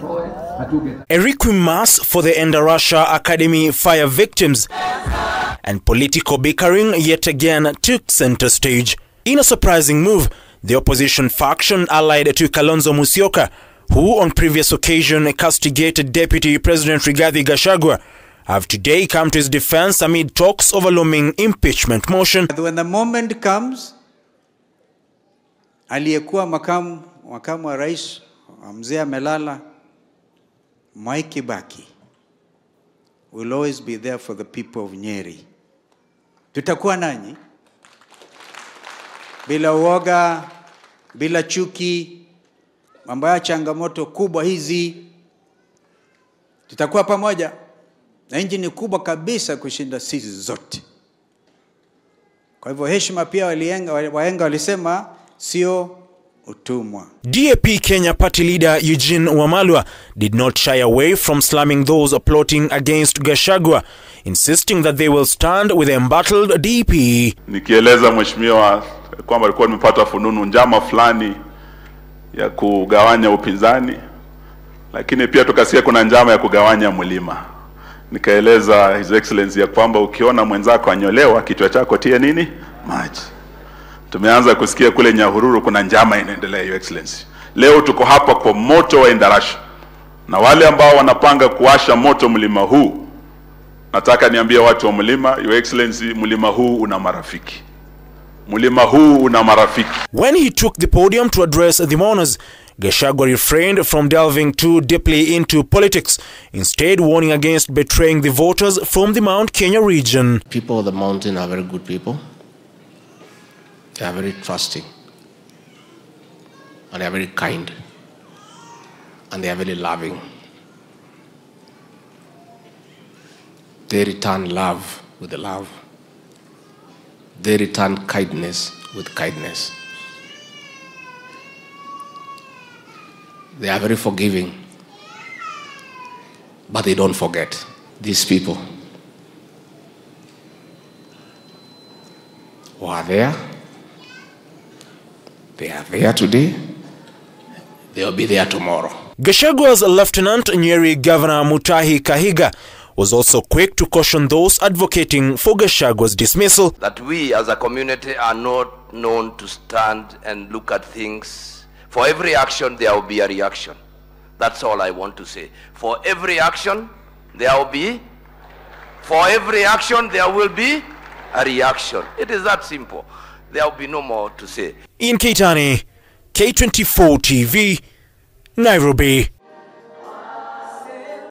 A requiem mass for the Endarasha Academy fire victims and political bickering yet again took center stage. In a surprising move, the opposition faction allied to Kalonzo Musyoka, who on previous occasion castigated Deputy President Rigathi Gachagua, have today come to his defense amid talks of a looming impeachment motion. When the moment comes, aliyekuwa makamu wa rais, mzee amelala, Mweiga will always be there for the people of Nyeri. Tutakuwa nanyi bila uoga, bila chuki, mambo ya changamoto kubwa hizi. Tutakuwa pamoja. Na nchi ni kubwa kabisa kushinda sisi zote. Kwa hivyo heshima pia wahenga walisema sio utumwa. DAP Kenya party leader Eugene Wamalwa did not shy away from slamming those plotting against Gachagua, insisting that they will stand with the embattled DP. Nikieleza mheshimiwa kwamba alikuwa nimepata fununu njama fulani ya kugawanya upinzani, lakini pia tukasikia kuna njama ya kugawanya mlima. Nikaeleza His Excellency ya kwamba ukiona mwenzako anyolewa kichwa chako tie nini? Maji. Tumeanza kusikia kule Nyahururu kuna njama inaendelea, Your Excellency. Leo tuko hapa kwa moto wa Endarasha. Na wale ambao wanapanga kuwasha moto mlima huu, nataka niambie watu wa mlima, Your Excellency, mlima huu una marafiki. Mlima huu una marafiki. When he took the podium to address the mourners, Gachagua refrained from delving too deeply into politics, instead warning against betraying the voters from the Mount Kenya region. People of the mountain are very good people. They are very trusting. And they are very kind. And they are very loving. They return love with love. They return kindness with kindness. They are very forgiving, but they don't forget. These people who are there, they are there today, they will be there tomorrow. Gachagua's Lieutenant Nyeri Governor Mutahi Kahiga was also quick to caution those advocating for Gachagua's dismissal. That we as a community are not known to stand and look at things. For every action, there will be a reaction. That's all I want to say. For every action, there will be a reaction. It is that simple. There will be no more to say. In Keitani, K24 TV, Nairobi.